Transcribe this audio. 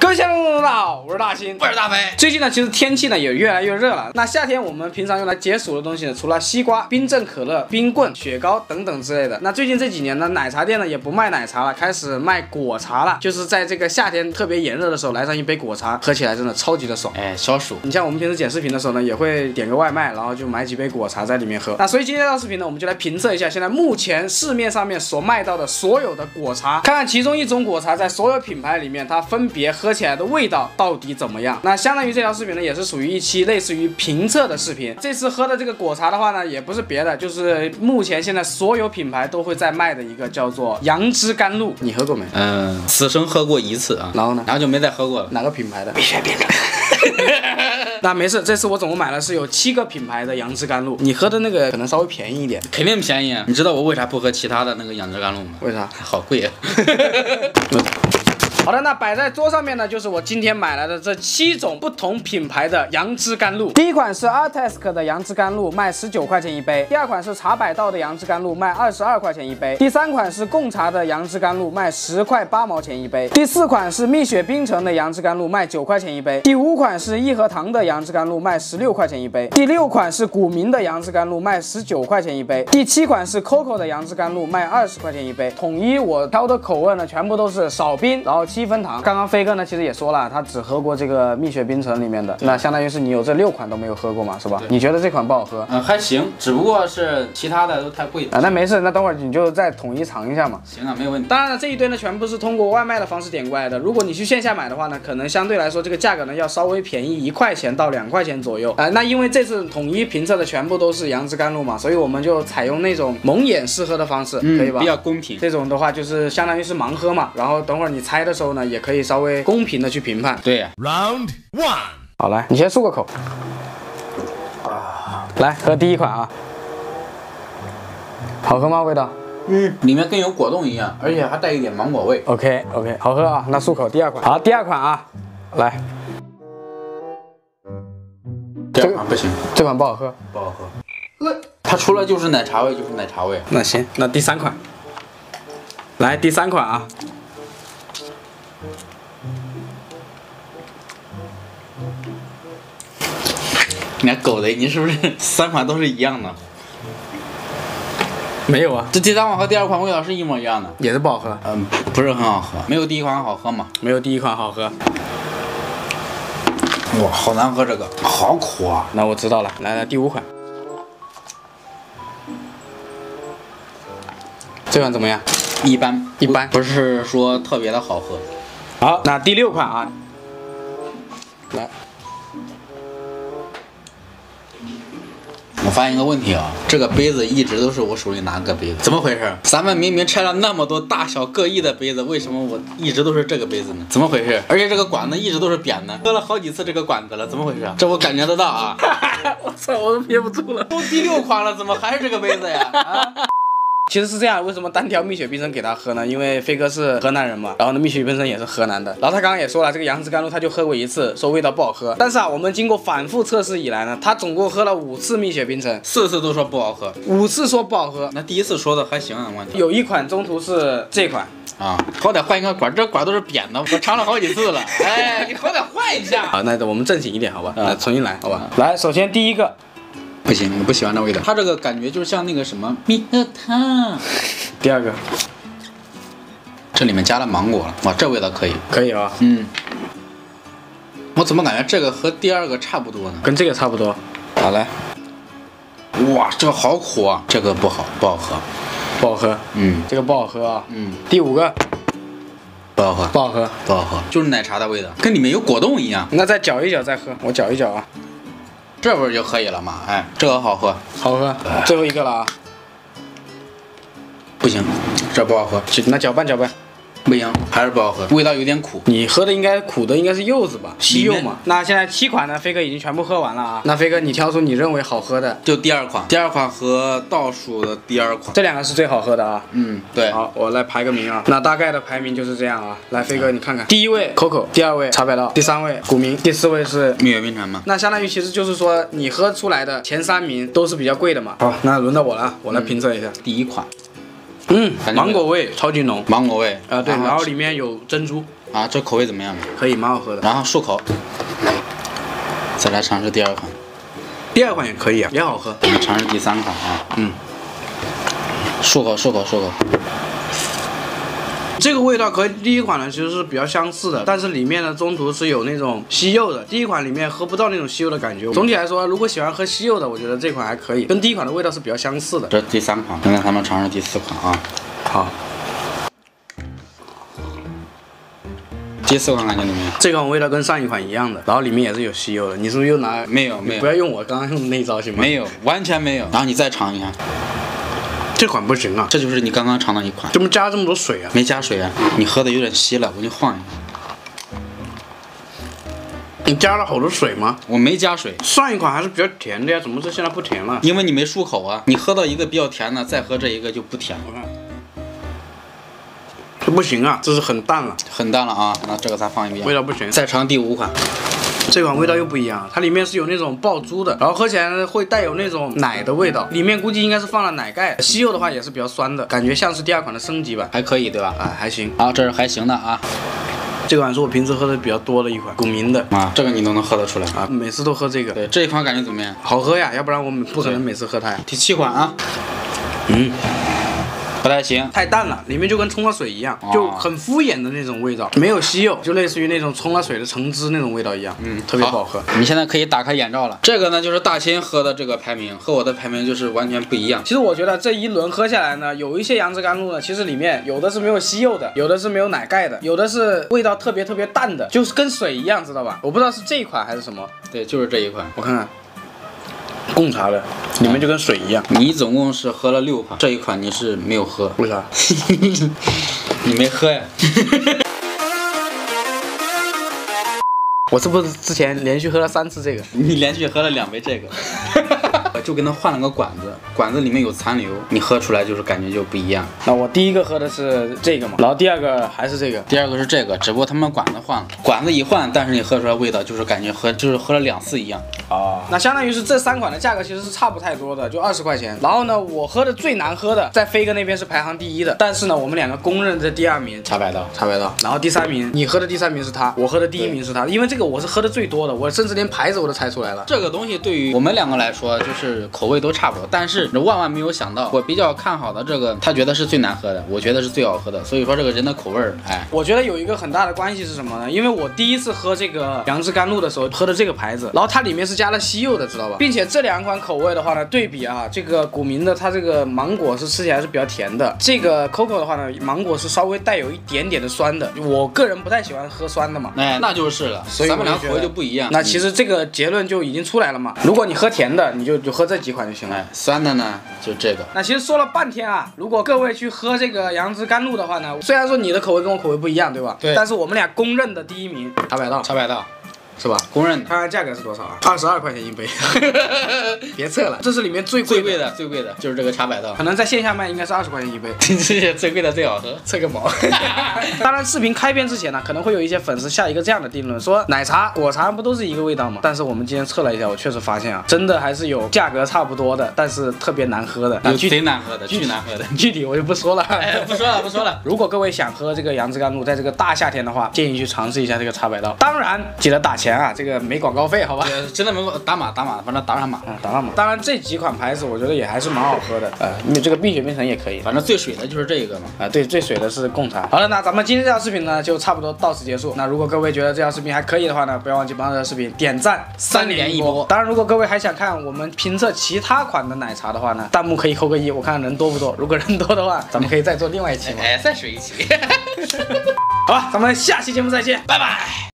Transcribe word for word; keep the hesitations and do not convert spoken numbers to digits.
位先生大家好，我是大新， 我是大飞。 最近呢，其实天气呢也越来越热了。那夏天我们平常用来解暑的东西呢，除了西瓜、冰镇可乐、冰棍、雪糕等等之类的。那最近这几年呢，奶茶店呢也不卖奶茶了，开始卖果茶了。就是在这个夏天特别炎热的时候，来上一杯果茶，喝起来真的超级的爽。 哎，消暑。 你像我们平时剪视频的时候呢，也会点个外卖，然后就买几杯果茶在里面喝。那所以今天这条视频呢，我们就来评测一下现在目前市面上面所卖到的所有的果茶，看看其中一种果茶在所有品牌里面，它分别喝起来的味道到底怎么样。那相当于这条视频呢，也是属于一期类似于评测的视频。这次喝的这个果茶的话呢，也不是别的，就是目前现在所有品牌都会在卖的一个叫做杨枝甘露。你喝过没？ 嗯，此生喝过一次啊， 然后呢？ 然后就没再喝过了。 哪个品牌的？ 蜜雪冰城。 那没事，这次我总共买了是有七个品牌的杨枝甘露，你喝的那个可能稍微便宜一点， 肯定便宜啊！你知道我为啥不喝其他的那个杨枝甘露吗？ 为啥？ 好贵啊！ 好的，那摆在桌上面呢，就是我今天买来的这七种不同品牌的杨枝甘露。第一款是 Artesk 的杨枝甘露，卖十九块钱一杯；第二款是茶百道的杨枝甘露，卖二十二块钱一杯；第三款是贡茶的杨枝甘露，卖十块八毛钱一杯；第四款是蜜雪冰城的杨枝甘露，卖九块钱一杯；第五款是益和堂的杨枝甘露，卖十六块钱一杯；第六款是古茗的杨枝甘露，卖十九块钱一杯；第七款是 Coco 的杨枝甘露，卖二十块钱一杯。统一我挑的口味呢，全部都是少冰，然后七分糖。刚刚飞哥呢，其实也说了，他只喝过这个蜜雪冰城里面的，那相当于是你有这六款都没有喝过嘛，是吧？你觉得这款不好喝？ 嗯，还行，只不过是其他的都太贵了啊。那没事，那等会儿你就再统一尝一下嘛。 行啊，没有问题。 当然了，这一堆呢全部是通过外卖的方式点过来的。如果你去线下买的话呢，可能相对来说这个价格呢要稍微便宜一块钱到两块钱左右。啊、呃，那因为这次统一评测的全部都是杨枝甘露嘛，所以我们就采用那种蒙眼试喝的方式， 嗯、 可以吧？ 比较公平。 这种的话就是相当于是盲喝嘛，然后等会儿你猜的时候呢，也可以稍微公平的去评判。 对呀、 啊。Round one， 好来，你先漱个口。来喝第一款啊，好喝吗？味道？ 嗯，里面跟有果冻一样，而且还带一点芒果味。 OK OK， 好喝啊。那漱口第二款。好，第二款啊，来。 这款不行， 这款不好喝， 不好喝。它除了就是奶茶味，就是奶茶味。 那行，那第三款，来第三款啊。 你看狗贼，你是不是三款都是一样的？ 没有啊， 这第三款和第二款味道是一模一样的， 也是不好喝。 嗯，不是很好喝，没有第一款好喝嘛？ 没有第一款好喝。 哇，好难喝，这个好苦啊！ 那我知道了，来来第五款，这款怎么样？ 一般， 一般， 不是说特别的好喝。 好，那第六款啊，来。 我发现一个问题啊，这个杯子一直都是我手里拿个杯子，怎么回事？咱们明明拆了那么多大小各异的杯子，为什么我一直都是这个杯子呢？怎么回事？而且这个管子一直都是扁的，喝了好几次这个管子了，怎么回事？这我感觉得到啊！ 我操，我都憋不住了， 都第六款了，怎么还是这个杯子呀？啊！ 其实是这样，为什么单挑蜜雪冰城给他喝呢？因为飞哥是河南人嘛，然后呢蜜雪冰城也是河南的，然后他刚刚也说了，这个杨枝甘露他就喝过一次，说味道不好喝。但是啊，我们经过反复测试以来呢，他总共喝了五次蜜雪冰城， 四次都说不好喝， 五次说不好喝。 那第一次说的还行啊，我有一款中途是这款啊，好歹换一个管，这管都是扁的，我尝了好几次了。哎，你好歹换一下。 好，那我们正经一点，好吧？来，重新来，好吧？来，首先第一个。 不行，我不喜欢这味道。它这个感觉就像那个什么蜜和糖。 第二个， 这里面加了芒果了，哇，这味道可以， 可以啊。 嗯，我怎么感觉这个和第二个差不多呢？ 跟这个差不多。好来， 哇，这个好苦啊，这个不好，不好喝， 不好喝。 嗯， 这个不好喝啊。 嗯， 第五个， 不好喝， 不好喝， 不好喝，就是奶茶的味道，跟里面有果冻一样。 那再搅一搅再喝，我搅一搅啊。 这味儿就可以了嘛，哎，这个好喝， 好喝，最后一个了啊！ 不行，这不好喝， 那搅拌搅拌， 不行，还是不好喝，味道有点苦。 你喝的应该苦的应该是柚子吧，西柚嘛。那现在七款呢，飞哥已经全部喝完了啊。那飞哥，你挑出你认为好喝的， 就第二款，第二款和倒数的第二款， 这两个是最好喝的啊。 嗯，对。 好，我来排个名啊。那大概的排名就是这样啊。来，飞哥你看看，第一位 Coco， 第二位茶百道，第三位古茗，第四位是蜜雪冰城嘛。 那相当于其实就是说，你喝出来的前三名都是比较贵的嘛。好，那轮到我了，我来评测一下。 第一款。 嗯，芒果味超级浓， 芒果味啊、呃、对，然后里面有珍珠， 啊，这口味怎么样？ 可以，蛮好喝的。 然后漱口，再来尝试第二款。 第二款也可以啊，也好喝。 我们尝试第三款啊，嗯，漱口漱口漱口。 这个味道和第一款呢其实是比较相似的，但是里面呢中途是有那种西柚的，第一款里面喝不到那种西柚的感觉。总体来说，如果喜欢喝西柚的，我觉得这款还可以，跟第一款的味道是比较相似的。 这第三款，现在咱们尝试第四款啊。 好。 第四款感觉怎么样？ 这款味道跟上一款一样的，然后里面也是有西柚的。你是不是又拿？ 没有没有， 不要用我刚刚用的那一招行吗？ 没有，完全没有。然后你再尝一下。 这款不行啊， 这就是你刚刚尝的一款。 怎么加这么多水啊？ 没加水啊，你喝的有点稀了，我给你晃一下。 你加了好多水吗？ 我没加水。 上一款还是比较甜的呀，怎么是现在不甜了？ 因为你没漱口啊，你喝到一个比较甜的，再喝这一个就不甜了。 我看，这不行啊，这是很淡了， 很淡了啊。那这个咱放一边， 味道不行。 再尝第五款。 这款味道又不一样，它里面是有那种爆珠的，然后喝起来呢会带有那种奶的味道，里面估计应该是放了奶盖。西柚的话也是比较酸的，感觉像是第二款的升级版， 还可以对吧？ 哎，还行。 好，这是还行的啊。 这款是我平时喝的比较多的一款，古茗的啊，这个你都能喝得出来啊，每次都喝这个。 对，这一款感觉怎么样？ 好喝呀，要不然我们不可能每次喝它呀。 第七款啊， 嗯。 不太行， 太淡了，里面就跟冲了水一样，就很敷衍的那种味道，没有西柚，就类似于那种冲了水的橙汁那种味道一样，嗯，特别不好喝。 你现在可以打开眼罩了。这个呢就是大秦喝的这个排名，和我的排名就是完全不一样。 其实我觉得这一轮喝下来呢，有一些杨枝甘露呢，其实里面有的是没有西柚的，有的是没有奶盖的，有的是味道特别特别淡的，就是跟水一样，知道吧？我不知道是这一款还是什么。 对，就是这一款， 我看看。贡茶的，里面就跟水一样。 你总共是喝了六款，这一款你是没有喝， 为啥？ 你没喝呀？ 我是不是之前连续喝了三次这个？ 你连续喝了两杯这个。就跟他换了个管子，管子里面有残留，你喝出来就是感觉就不一样。 那我第一个喝的是这个嘛，然后第二个还是这个， 第二个是这个，只不过他们管子换了，管子一换，但是你喝出来味道就是感觉喝就是喝了两次一样。 哦，那相当于是这三款的价格其实是差不太多的，就二十块钱。然后呢，我喝的最难喝的，在飞哥那边是排行第一的，但是呢，我们两个公认这第二名茶百道， 茶百道。然后第三名，你喝的第三名是他，我喝的第一名是他，因为这个我是喝的最多的，我甚至连牌子我都猜出来了。 这个东西对于我们两个来说，就是口味都差不多，但是万万没有想到，我比较看好的这个，他觉得是最难喝的，我觉得是最好喝的，所以说这个人的口味儿，哎， 我觉得有一个很大的关系是什么呢？因为我第一次喝这个杨枝甘露的时候，喝的这个牌子，然后它里面是加了西柚的，知道吧？并且这两款口味的话呢，对比啊，这个古茗的它这个芒果是吃起来是比较甜的，这个 Coco 的话呢，芒果是稍微带有一点点的酸的，我个人不太喜欢喝酸的嘛， 哎，那就是了，所以咱们俩口味就不一样。 那其实这个结论就已经出来了嘛，如果你喝甜的，你就就喝这几款就行了， 哎，酸的呢就这个。 那其实说了半天啊，如果各位去喝这个杨枝甘露的话呢，虽然说你的口味跟我口味不一样，对吧？ 对。 但是我们俩公认的第一名，茶百道， 茶百道。 是吧？ 公认的。 看看价格是多少啊？二十二块钱一杯，别测了，这是里面最贵最贵的，最贵的就是这个茶百道， 可能在线下卖应该是二十块钱一杯， 最贵的最好喝， 测个毛。当然，视频开篇之前呢，可能会有一些粉丝下一个这样的定论，说奶茶、果茶不都是一个味道吗？但是我们今天测了一下，我确实发现啊，真的还是有价格差不多的，但是特别难喝的， 有贼难喝的，巨难喝的， 具体我就不说了， 哎，不说了，不说了。 如果各位想喝这个杨枝甘露，在这个大夏天的话，建议去尝试一下这个茶百道。当然记得打钱啊，这个没广告费，好吧？ 真的没打码打码，反正打上码， 啊，打上码。当然这几款牌子我觉得也还是蛮好喝的，呃，因为这个碧血冰城也可以， 反正最水的就是这个嘛。 啊，对，最水的是贡茶。好了，那咱们今天这条视频呢就差不多到此结束。那如果各位觉得这条视频还可以的话呢，不要忘记帮这条视频点赞三连一波。当然，如果各位还想看我们评测其他款的奶茶的话呢，弹幕可以扣个一，我看人多不多。如果人多的话，咱们可以再做另外一期嘛。 哎，再水一期。 好吧，咱们下期节目再见，拜拜。